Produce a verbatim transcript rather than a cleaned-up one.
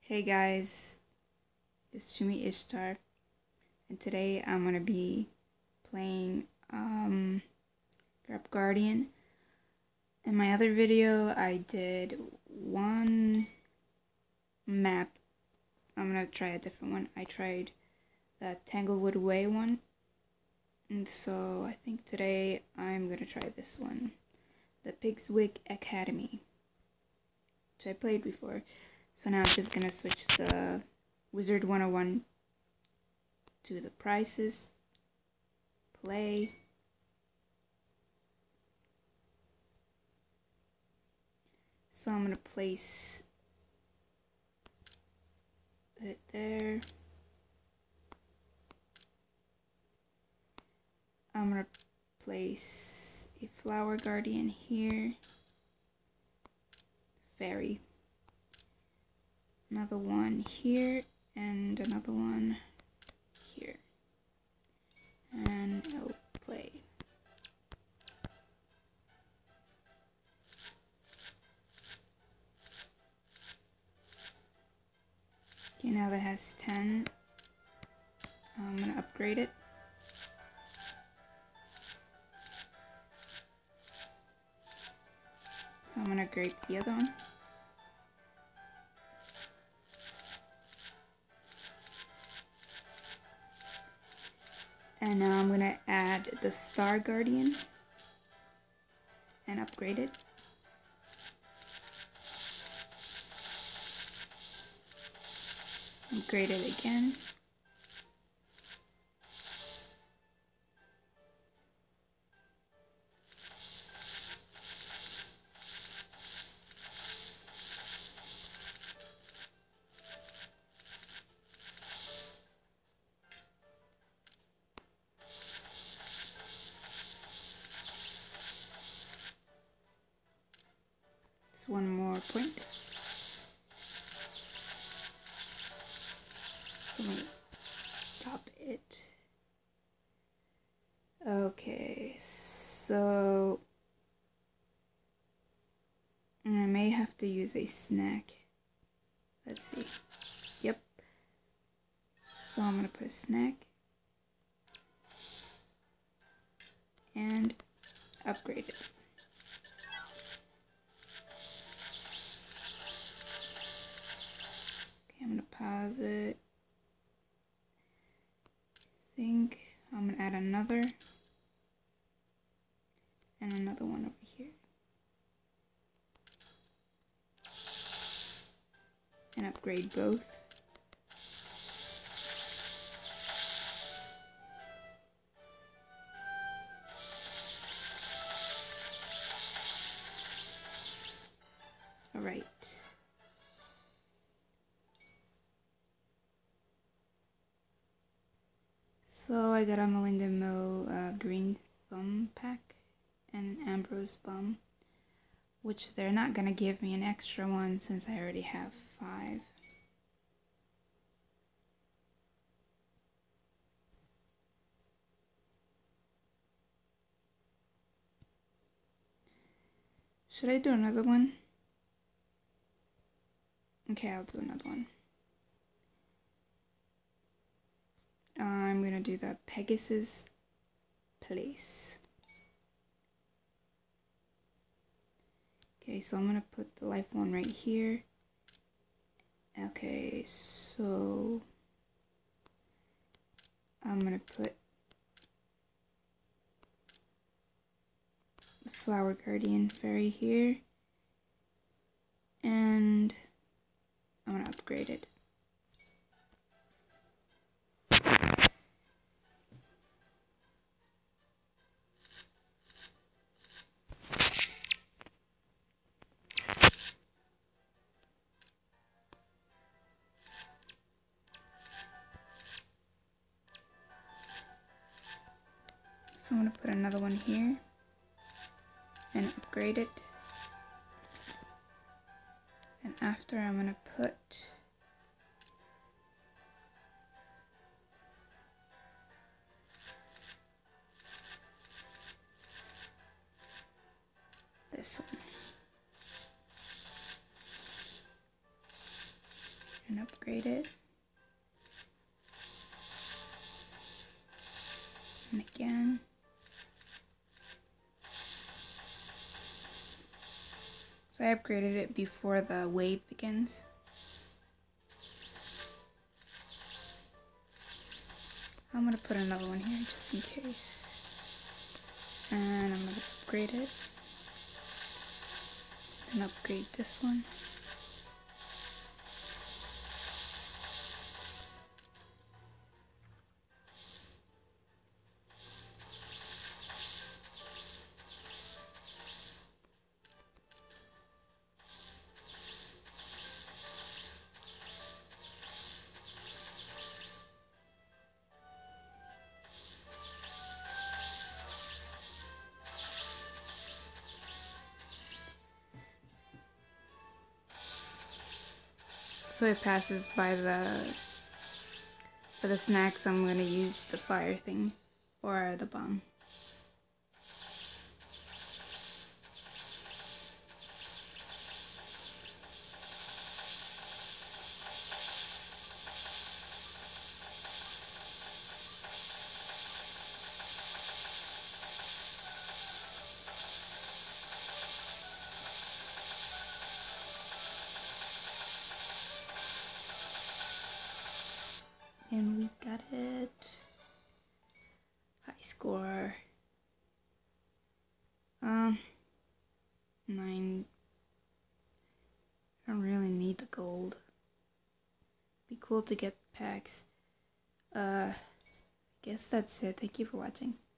Hey guys, it's Shumi Ishtar, and today I'm gonna be playing um, Grub Guardian. In my other video, I did one map. I'm gonna try a different one. I tried the Tanglewood Way one, and so I think today I'm gonna try this one, the Pigswig Academy, which I played before. So now I'm just going to switch the Wizard one oh one to the prices, play, so I'm going to place it there. I'm going to place a Flower Guardian here, Fairy. Another one here, and another one here. And I'll play. Okay, now that has ten. I'm gonna upgrade it. So I'm gonna grab the other one. And now I'm going to add the Star Guardian and upgrade it. Upgrade it again. One more point. So I'm gonna stop it. Okay, so I may have to use a snack. Let's see. Yep. So I'm gonna put a snack and upgrade it. I'm gonna pause it. I think I'm gonna add another and another one over here. And upgrade both. Alright. So I got a Melinda Mo uh, Green Thumb pack and an Ambrose Bomb, which they're not gonna give me an extra one since I already have five. Should I do another one? Okay, I'll do another one. I'm gonna do the Pegasus Place. Okay, so I'm gonna put the life one right here. Okay, so I'm gonna put the Flower Guardian Fairy here, and I'm gonna upgrade it. So I'm going to put another one here and upgrade it. And after I'm going to put this one. and upgrade it. And again. So I upgraded it before the wave begins. I'm gonna put another one here just in case. And I'm gonna upgrade it. And upgrade this one. So it passes by the for the snacks. I'm gonna use the fire thing or the bomb. And we got it. High score. Um, nine. I don't really need the gold. Be cool to get packs. Uh, guess that's it. Thank you for watching.